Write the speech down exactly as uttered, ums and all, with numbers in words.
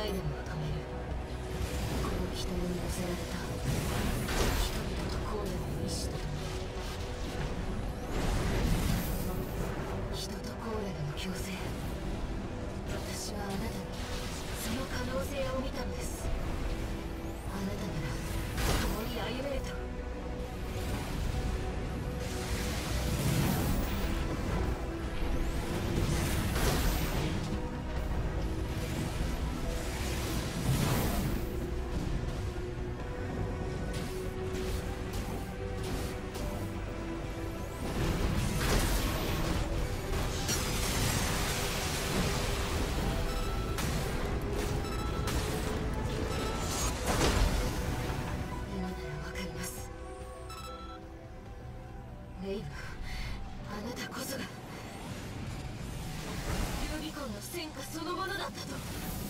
イデンを止める。この人に乗せられた人々と荒野の意志と人と荒野での共生。私はあなたにその可能性を見たのです。あなたなら共に歩めると。レイブ、あなたこそがルビコンの戦果そのものだったと。